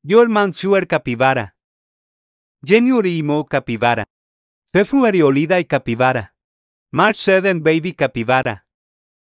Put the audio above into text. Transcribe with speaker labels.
Speaker 1: Joel Mansuer capibara. January Imo capibara. February Olida y capibara. March 7 Baby capibara.